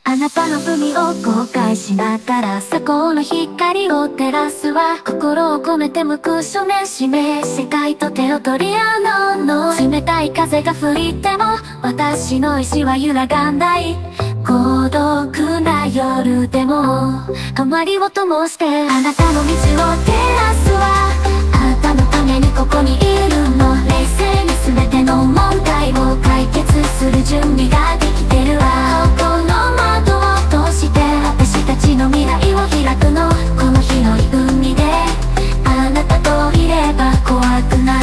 あなたの海を後悔しながらそこの光を照らすわ。心を込めて向く署名しめ、世界と手を取り合うの。冷たい風が吹いても私の意志は揺らがない。孤独な夜でも泊まりを灯してあなたの道を照らすわ。あなたのためにここにいるの。冷静に全ての問題を解決する準備ができてるわ。この窓を通して私たちの未来を開くの。この広い海であなたといれば怖くない。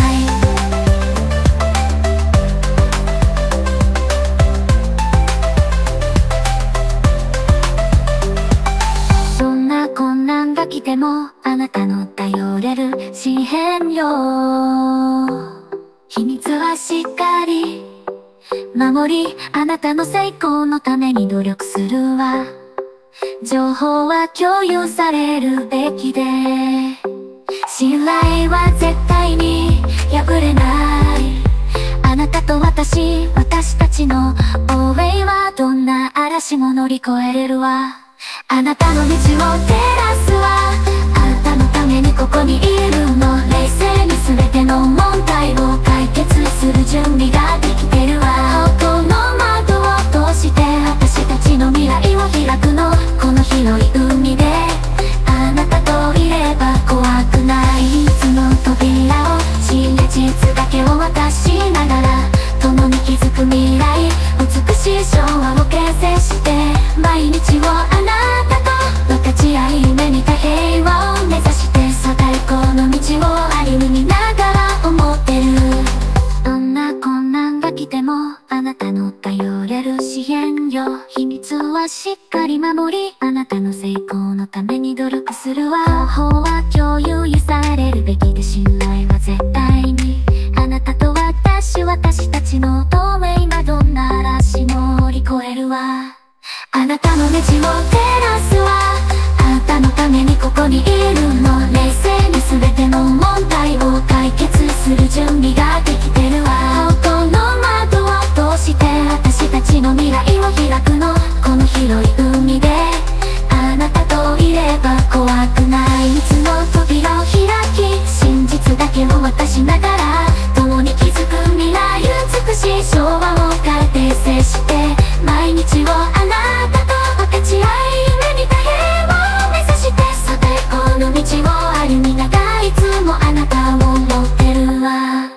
どんな困難が来てもあなたの頼れる紙片よ。秘密はしっかり守り、あなたの成功のために努力するわ。情報は共有されるべきで、信頼は絶対に破れない。あなたと私たちの応援はどんな嵐も乗り越えれるわ。あなたの道を照らすわ。あなたのためにここにいるの。冷静に全ての問題を解決する準備ができてるわ。この窓を通して私たちの未来を開くの。この広い海であなたといれば怖くない。いつの扉を真実だけを渡しながら共に築く未来、美しい昭和を形成して毎日をあなたと分かち合い、夢見た平和を目指して最高の道を歩みながら思ってる。どんな困難が来てもあなたの頼れる支援よ。秘密はしっかり守り、あなたの成功のために努力するわ。情報は共有されるべきで、信頼は絶対にあなたと私たちの透明などんな嵐も乗り越えるわ。あなたの道を照らすわ。あなたのためにここにいるの。冷静に全ての問題を解決する準備ができてるわ。この窓を通して私たちの未来を開くの。この広い海であなたといれば怖くない。いつの扉を開き真実だけを渡しながら共に築く未来、美しい昭和を形成して毎日をあなたと分かち合い、夢見た平和を目指して最高の道を歩みながらいつもあなたを思ってるわ。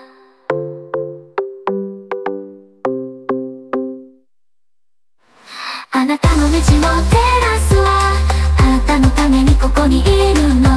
あなたの道を照らすわ。あなたのためにここにいるの。